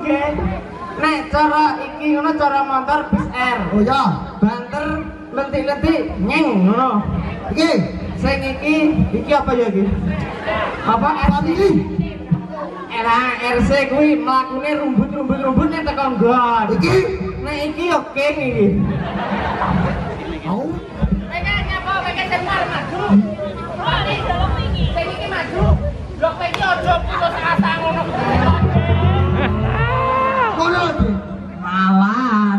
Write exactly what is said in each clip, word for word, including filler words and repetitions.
nggih. Nek cara iki ngono cara motor bis R. Oh ya. Banter lentik-lentik nyeng ngono. Iki sing iki iki apa ya iki? Apa family? Era R C kuwi mlakune rumbut-rumbut-rumbut nek tekan nggon. Iki nek iki yo king iki. Mau? Pengen nyapa pengen dengar maju. Oh, ini dalam ini. Sing iki maju. Blok iki ojo putus asa ngono. Ngono iki. Malan.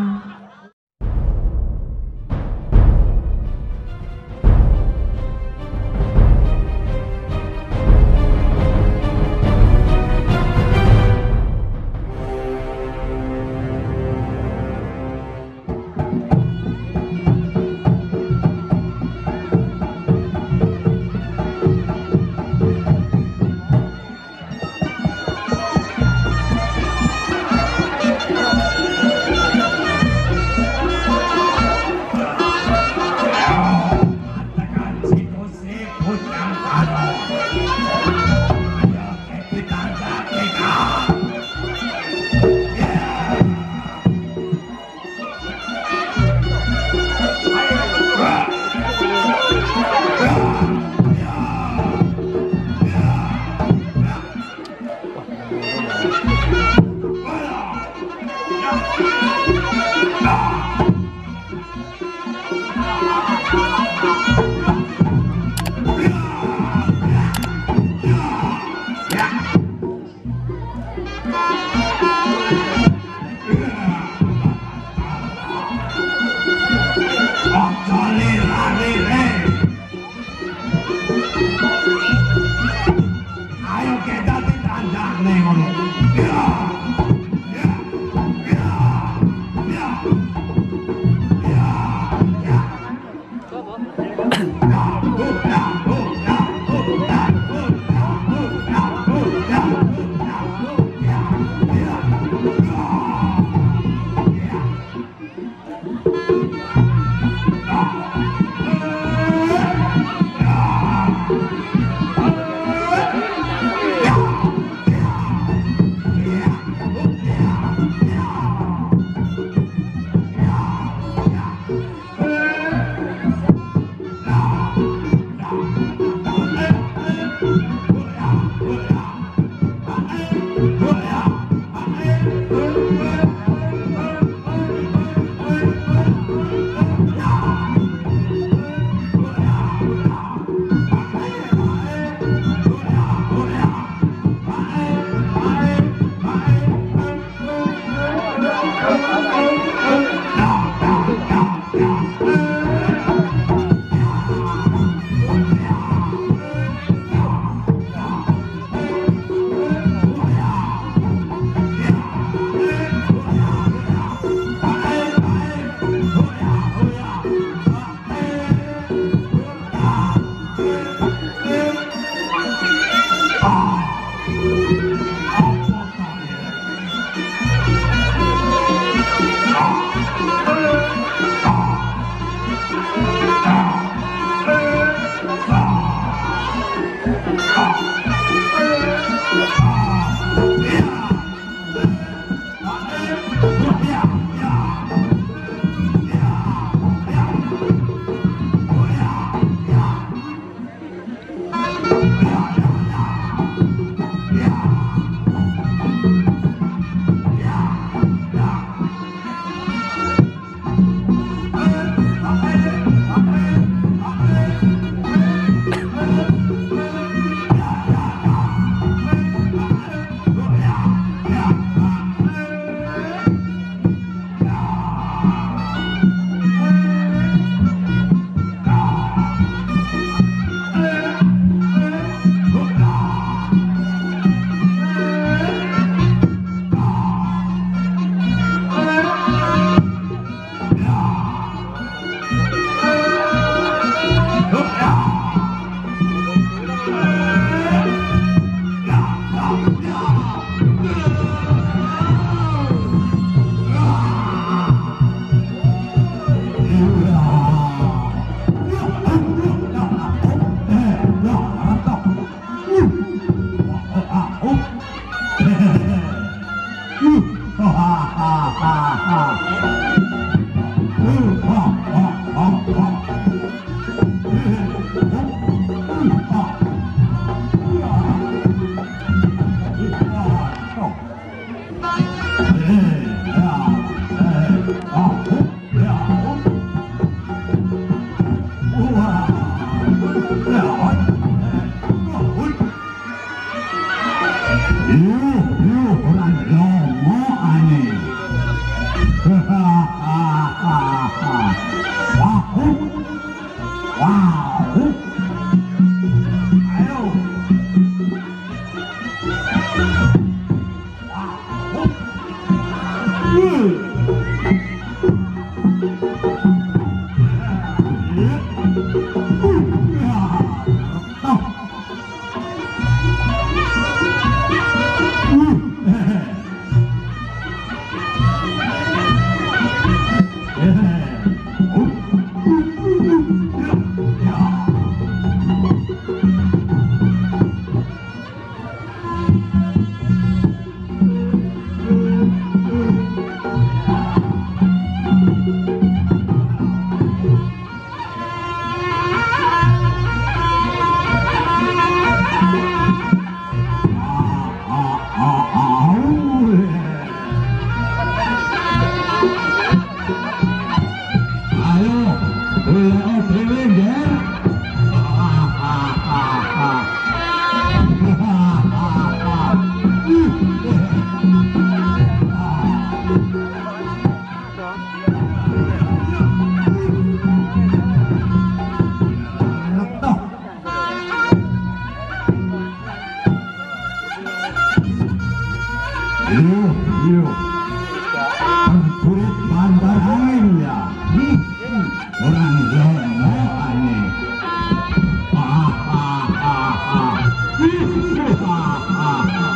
Ayo, ayo. Prajurit bandar angin ya. Hmm, orang demo aneh. Ah, ah, ah, ah. Ah, ah, ah.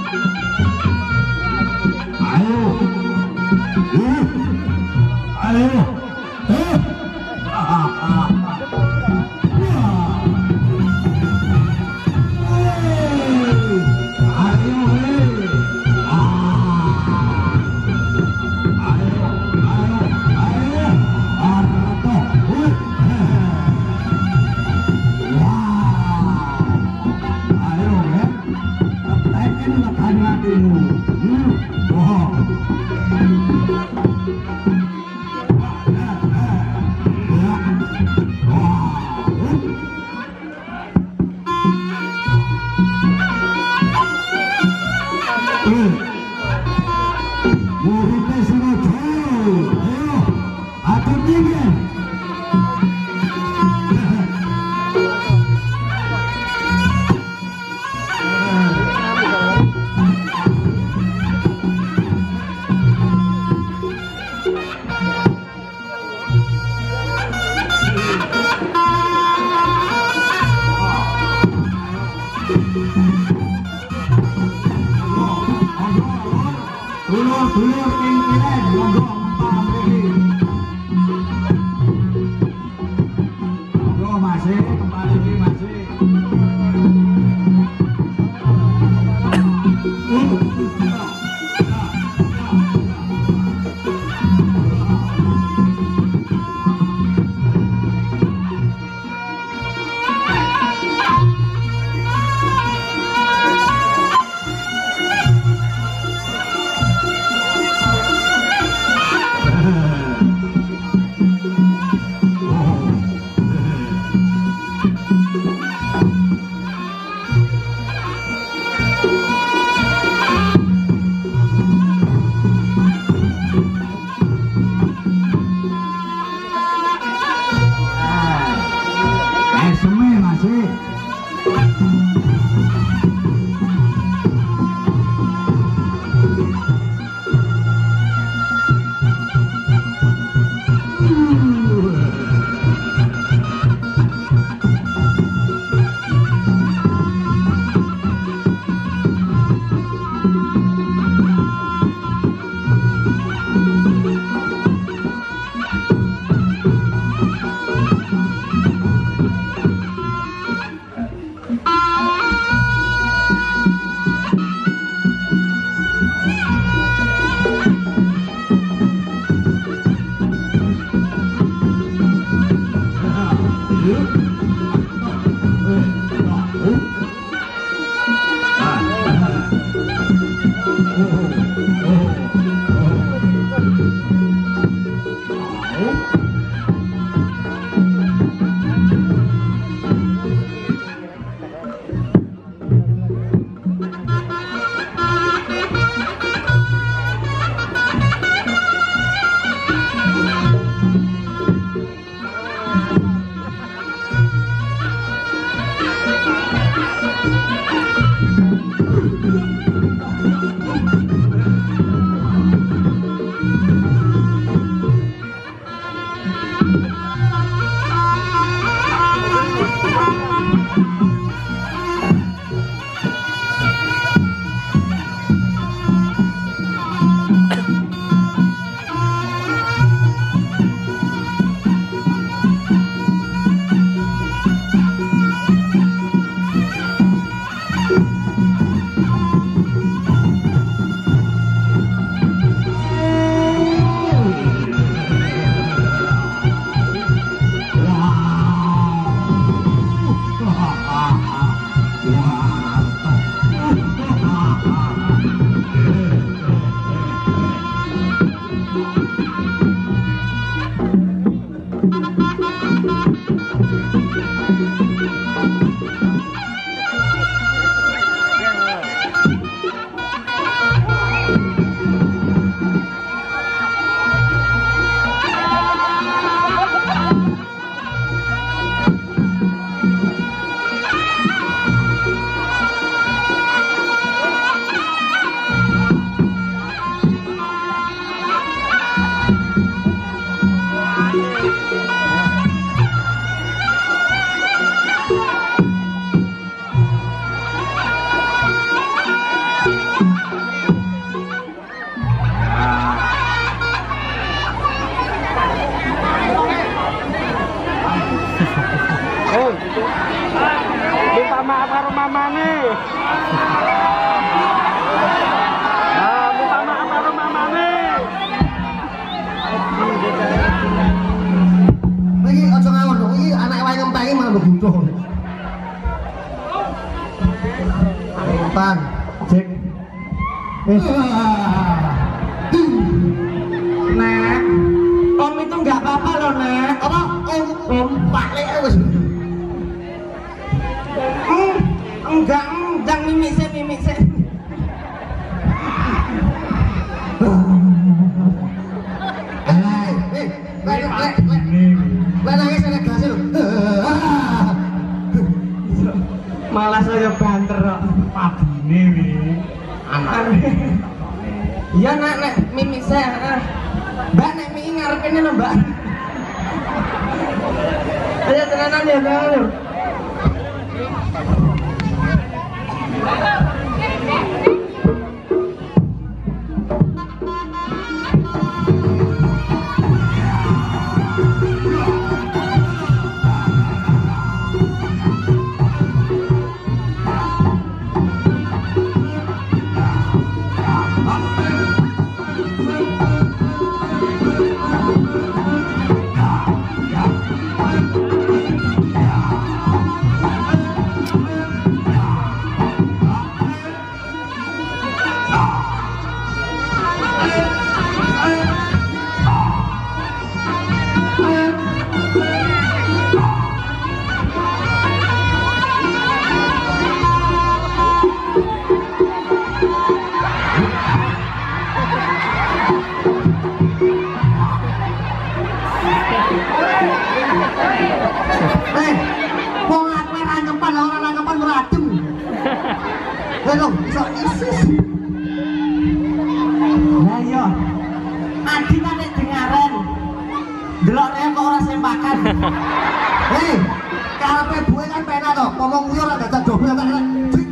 Ayo. Hmm. Ayo. Eh. Ah, ah, ah. Dulur-dulur ing kilen monggo empam mriki. Monggo masih kembali iki masih. maaf karo mamane. Ah, minta maaf karo mamane. Iki aja ngawur dong, iki anak wae ngempengi malah bebutuh. Pan, cek. Eh. Nek, Om itu nggak apa-apa loh, Nek. Apa? Om, om, balik ae wis. Hmm, enggak, enggak mimik sih, mimik sih. Eh, eh, lek lek lek. Lek nangis nek gas lho. Malah saya banter kok. Pabine wi. Anak. Iya, Nek, Nek, mimik saya. Mbak, Nek, mimik ngarepin lho, Mbak. Ayo tenanan ya, tenanan. Eh, wong aku ora nyempan, ora nangkepan ora adem. Lah dong, iso isis. Lah iya. Adi kan nek dengaren. Delok rek kok ora sempakan. Hei, karepe buwe kan penak to, ngomong kuwi ora dadak dobel tak enak.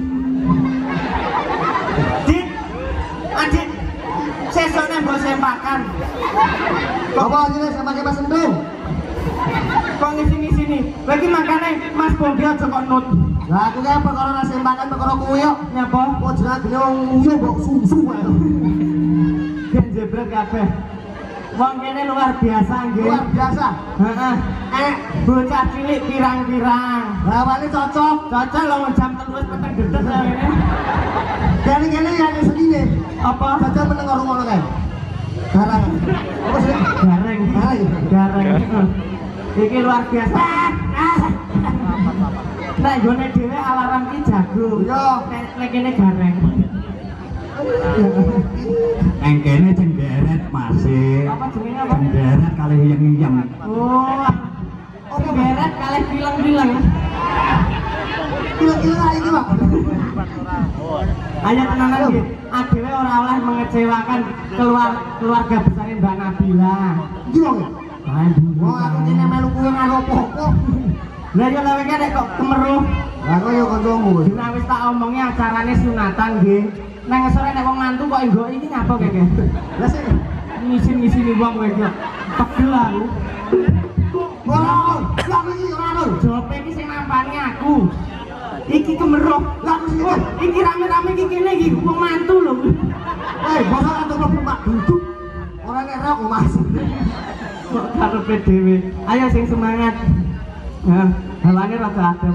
Dit. Adit. Sesone mbok sempakan. Apa jenenge sama Mas Sendung? Kok ngisi-ngisi nih. Lagi makane Mas Bondi aja kok nut. Lah aku kan perkara ora sempakan perkara kuwi yo. Nyapa? Kok jenenge gene wong nguyu mbok susu wae. Ben jebret kabeh. Wong kene luar biasa nggih. Luar biasa. Heeh. Eh, bocah cilik pirang-pirang. Lah wali cocok. Cocok lho jam telu wis peteng dedes ya ngene. Kene-kene ya segini. Apa? Cocok meneng karo ngono kae. Garang. Apa sih? Gareng. Ah, iya. Gareng. Iki luar biasa. Nek gone dhewe alarm ki jago. Yo. Nek kene gareng. Neng kene cenderet masih. Apa jenenge apa? Cenderet kali yang-yang. Oh. Oh, beret kalih bilang-bilang. Kira-kira iki, Pak. Ayo tenanan nggih. Adewe ora oleh mengecewakan keluar keluarga besar Mbak Nabila. Iki wong. Wong aku dene melu kuwi karo apa-apa. Lah yo lha nek kok kemeruh. Lah kok yo kancamu wis. Dina wis tak omongi acarane sunatan nggih. Nang sore nek wong mantu kok enggo iki ngapa keke? Lah sik. Ngisin-ngisini wong kowe iki. Pegel aku. Wong, lha iki ora ono. Jope iki sing nampani aku. Iki kemeruh. Lah aku sik. Iki rame-rame iki kene iki wong mantu lho. Eh, bosok antuk mlebu Pak duduk. Ora nek rok Mas. Kok karepe dhewe. Ayo sing semangat. Nah, halange rada adem.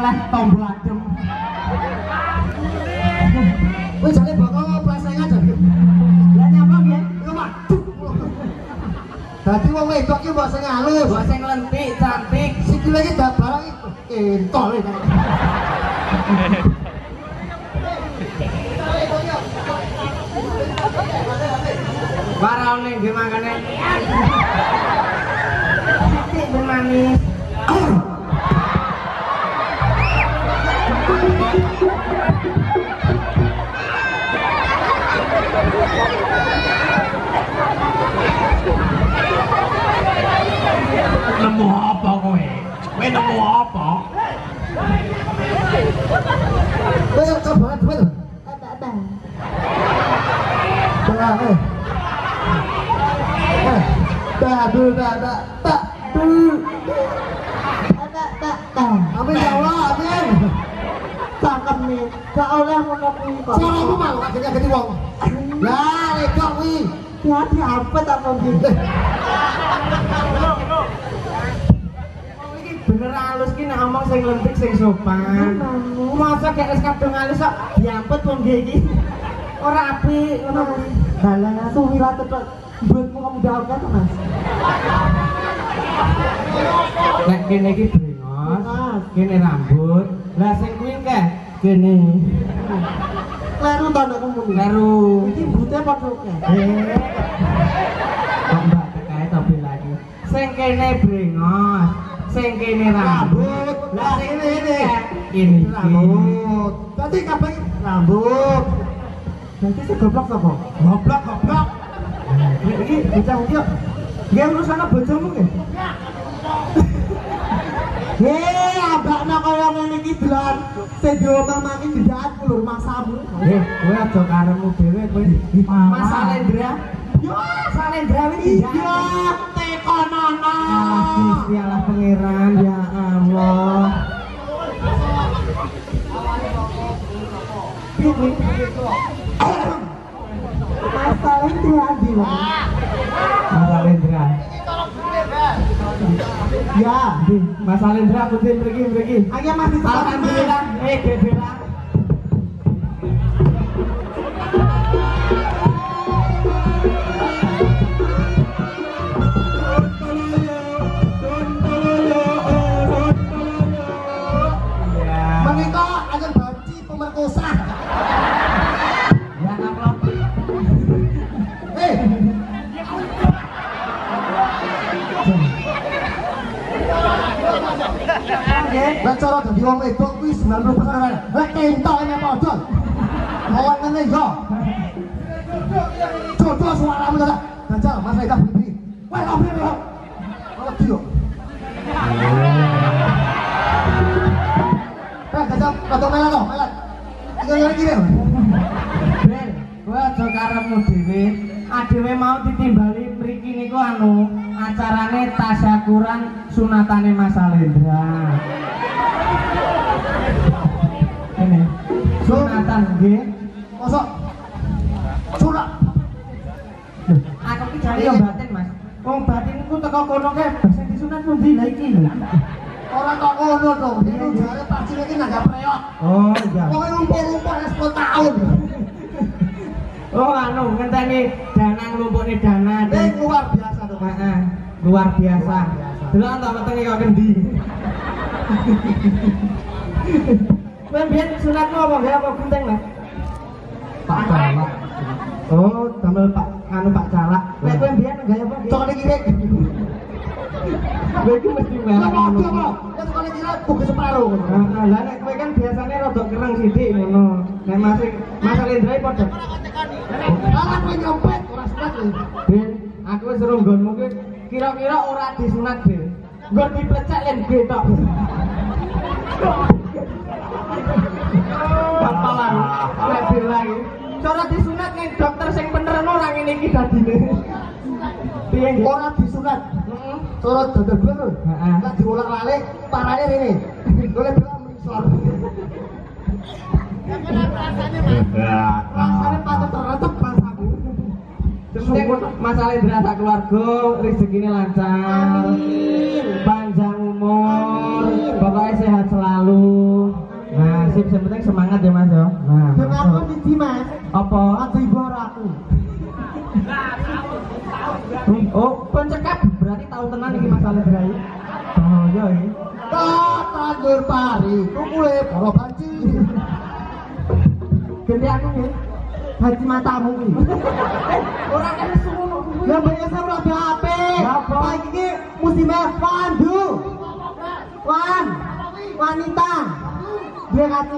oleh tombol adem. Wih jane bakal pleseng aja. Lah nyapa nggih? Yo waduh. Dadi wong wedok ki mbok sing halus. Mbok sing lentik, cantik. Sikile iki dak barang entol iki. Barang ning nggih mangkane. Sithik ben manis. Nemu apa kowe? Kowe nemu apa? Wes coba coba. Coba eh. Eh, tak dulu tak tak tak dulu. Tak tak tak. Amin ya Allah, amin. Cakep nih. Gak oleh ngono kuwi kok. Suaramu malu akhirnya ganti wong. Lah, lekok kuwi. Ya diapa tak mungkin. Bener halus ki nek ngomong sing lentik sing sopan. Masa gak wis kadung halus kok diampet wong nggih iki. Ora apik ngono kuwi. Dalang suwi ra tetek. Buatmu kamu dah apa Mas? Nek kene iki brengos, kene rambut. Lah sing kuwi ke kene. Kleru ta nek kamu. Kleru. Iki bute padha ke. Eh. Kok mbak kae topi lagi. Sing kene brengos, sing kene rambut. Lah sing kene ini rambut. Tadi kabeh rambut. Nanti si goblok sapa? Goblok goblok. Iki bocah iki nggih urusane bojomu nggih. Hei, abakna kaya ngene iki dolan. Sing diomong iki ndak lur maksamu. Eh, kowe aja karemu dhewe kowe. Mas Salendra. Yo, Salendra iki. Iya, tekonono. Gusti Allah pangeran ya Allah. Mas Salendra di mana? Mas Salendra. Ya, Di Mas Salendra putih pergi pergi. ayo masih Alhamdulillah. Eh, Gebela. menika akan banci pemerkosa. Ya amplop. Eh, nek cara dadi wong wedok kuwi sembilan puluh persen wae. Lek kentoknya padha. Lawan ngene yo. Jodoh suaramu ta. Ganjal Mas Eka beli. Wah, kok beli yo. Malah yo. Eh, ganjal padha melan to, melan. Iki ngene iki lho. Ben, kowe aja karepmu dhewe. Adewe mau ditimbali mriki niku anu acarane tasyakuran sunatane Mas Salendra. Ini sunatan nggih. Mosok surat. Aku ki jare yo batin, Mas. Wong batin ku teko kono kae sing disunat pundi lha iki lho. Ora kok ngono to. Iki jare pacine iki nanggap reot. Oh iya. Pokoke lumpur-lumpur wis sepuluh tahun. Oh anu ngenteni dana nglumpukne dana. Eh luar biasa to. Heeh, luar biasa. Delok ta wetenge kok kendi. Kowe biyen sunatmu apa nggih apa gunting, Mas? Pak Calak. Oh, damel Pak anu Pak Calak. Nek kowe biyen gaya apa? Cok iki rek. Kowe iki mesti Lah merah. kok apa? Nek kok iki rek buku separo ngono. Heeh, lah nek kowe kan biasane rada kereng sithik ngono. Nek Mas Mas Salendra padha. Lah kowe nyompet ora sunat lho. Ben, aku wis suruh nggonmu ki kira-kira ora disunat, Ben. Nggon diplecek len getok. Bapalan, nek bilang cara disunat ning dokter sing bener ora ngene iki dadine. Piye nggih? Ora disunat. Heeh. Cara dadak gue lho. Heeh. Lah diulang-alik parane rene. Golek bilang merisor. Rasane patut terletep pas aku. Penting Mas Salendra sak keluarga rezekine lancar. Amin. Panjang umur, pokoknya sehat selalu. sip, yang penting semangat ya Mas ya. Nah, Demi aku siji Mas. apa? Aku ibu aku. Oh, pencekap berarti tahu tenan iki masalah Bray. Bahaya iki. Kok tandur pari, kukule para banci. Ganti aku nggih. Haji matamu iki. Ora kan suwono kuwi. Ya banyak saya ora H P. Apa? Saiki iki musimnya pandu. Wan. Wanita. Dia kasih.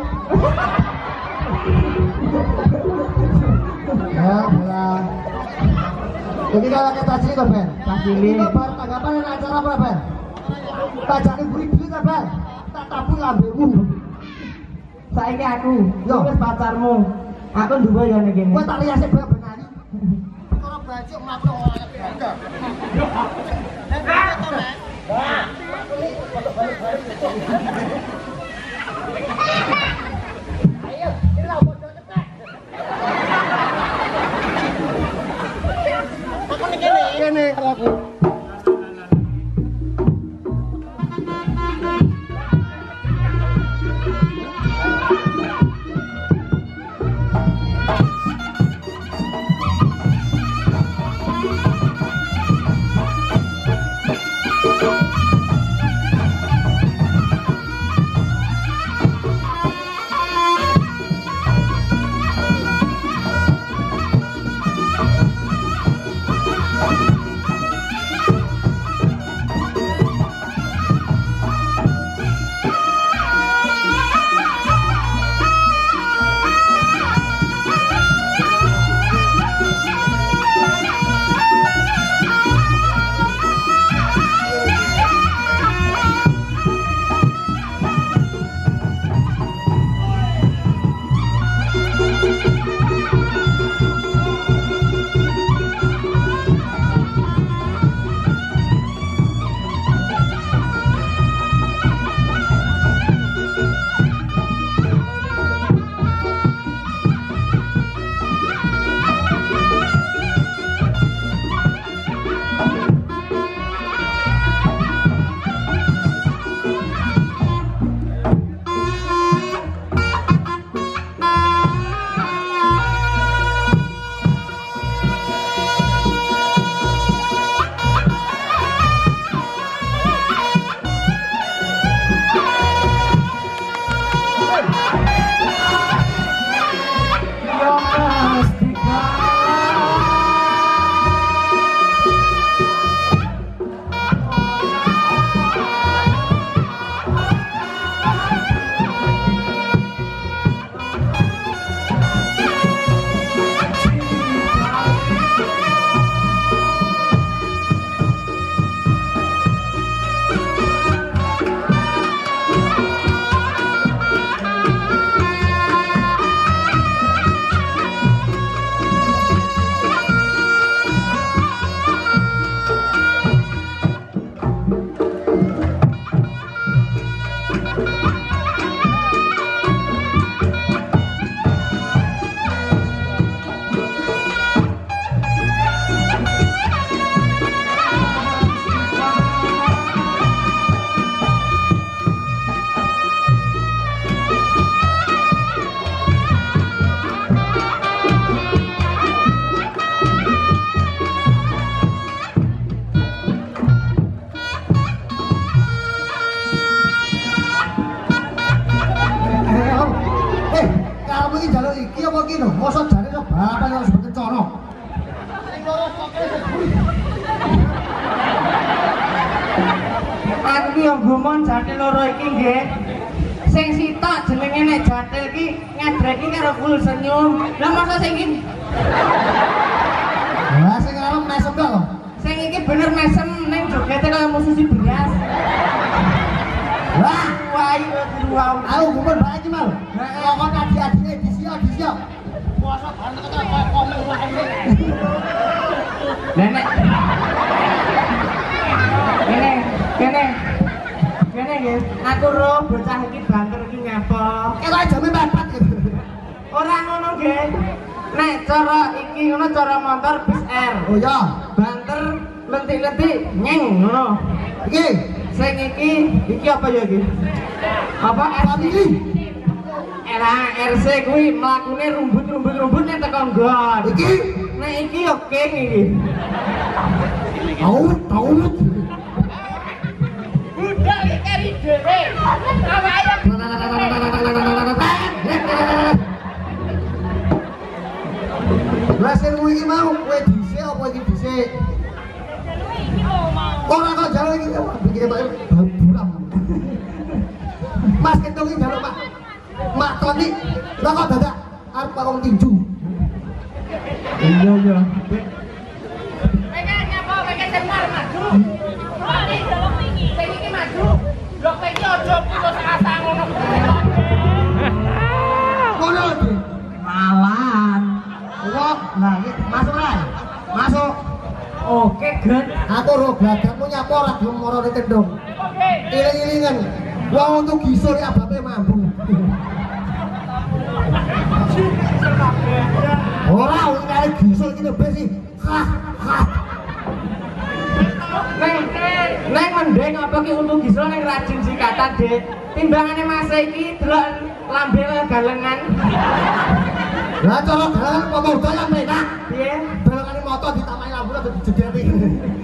Ya, bola. Jadi kalau kita cerita, Ben. Kasili. Itu baru tanggapan yang acara apa, Ben? Tak jadi buri-buri kan, Ben? Tak tabung ambilmu. Saiki aku, Yo. wis pacarmu. Aku duwe ya ning kene. Gue tak lihat sih, Ben, benari. Kalau baju mati oleh bangga. Ayo, ini lah bodoh cepat. Aku nih gini. Ini kalau aku. Mosok jane kok bapak yang sebut kencana. Aku ki yo gumon jatil loro iki nggih. Sing sitok jenenge nek jatil ki ngedreki karo full senyum. Lah masa sing iki Lah sing arep mesem kok. sing iki bener mesem ning jogete kaya musuh si beras. Wah, Wayu wow. aku gumun bae iki mal. Kok adi-adine disio disio. Puasa banget kok komen wae. Nenek. Kene, kene. Kene nggih. Aku ro bocah iki banter iki nyapa. Eh kok jame papat. Ora ngono nggih. Nek cara iki ngono cara motor bis R. Oh ya, Banter lentik-lentik nyeng ngono. iki Sing iki iki apa ya iki? Apa S? family. era R C kuwi mlakune rumbut-rumbut-rumbut nek teko nggon. Iki Nek iki yo king iki. tahu tahu Budak iki kari dhewe. Awake Hasilmu iki mau kowe dhisik apa iki dhisik? iki lho mau. Ora kok jalo iki bikin Pak buram. Mas Kendong iki jalo Pak. Mak Toni ora kok dadak arep pakong tinju. Iya iya. Pengen nyapa pengen semar maju. Wah, iki delok iki. Sing iki maju. Blok iki aja putus asa ngono. Ngono iki. Malan. Kok nah iki masuk ae. Masuk. Oke, Gen. Aku ro gladakmu nyapa ora gelem marane Kendong. Oke. Iling-ilingan. Wong untuk gisor ya bape mambu. Ora ngene gisor iki lebih sih. Hah, hah. Neng, neng mending apa ki untuk gisel neng rajin sikatan dek. Timbangane Mas iki delok lambe galengan. Lah cara dalan apa mau dalan menak. Piye? Balangane motor ditamani lampu aja dijedeti.